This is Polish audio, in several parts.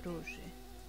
róży.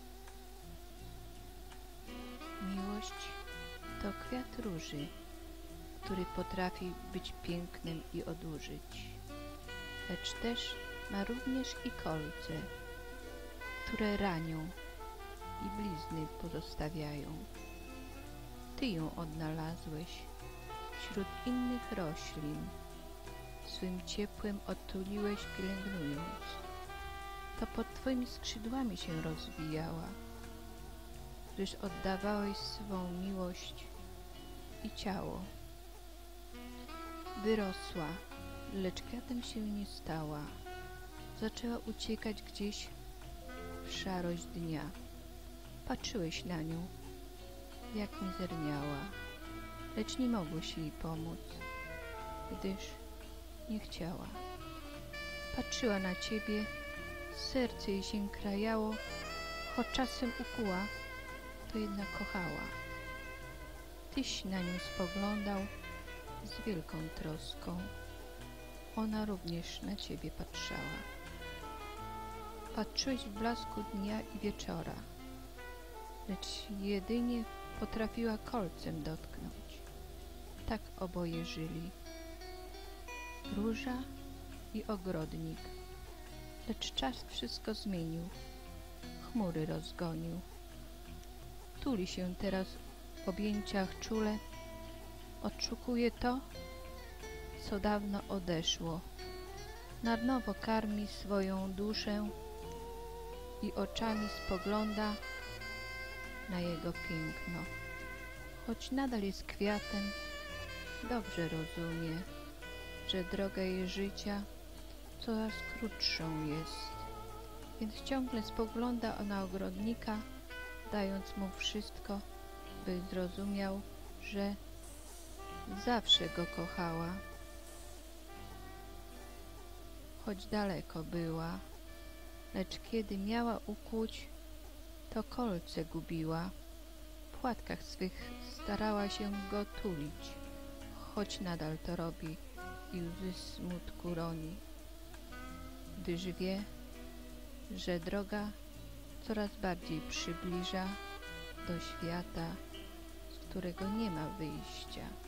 Miłość to kwiat róży, który potrafi być pięknym i odurzyć, lecz też ma również i kolce, które ranią i blizny pozostawiają. Ty ją odnalazłeś wśród innych roślin, swym ciepłem otuliłeś pielęgnując. To pod twoimi skrzydłami się rozwijała, gdyż oddawałeś swą miłość i ciało. Wyrosła, lecz kwiatem się nie stała. Zaczęła uciekać gdzieś w szarość dnia. Patrzyłeś na nią, jak mizerniała, lecz nie mogłeś jej pomóc, gdyż nie chciała. Patrzyła na ciebie, serce jej się krajało, choć czasem ukuła, to jednak kochała. Tyś na nią spoglądał z wielką troską, ona również na ciebie patrzała. Patrzyłeś w blasku dnia i wieczora, lecz jedynie potrafiła kolcem dotknąć. Tak oboje żyli, róża i ogrodnik, lecz czas wszystko zmienił, chmury rozgonił. Tuli się teraz w objęciach czule, odszukuje to, co dawno odeszło. Na nowo karmi swoją duszę i oczami spogląda na jego piękno. Choć nadal jest kwiatem, dobrze rozumie, że droga jej życia coraz krótszą jest, więc ciągle spogląda na ogrodnika, dając mu wszystko, by zrozumiał, że zawsze go kochała, choć daleko była, lecz kiedy miała ukłuć, to kolce gubiła. W płatkach swych starała się go tulić, choć nadal to robi i łzy smutku roni, gdyż wie, że droga coraz bardziej przybliża do świata, z którego nie ma wyjścia.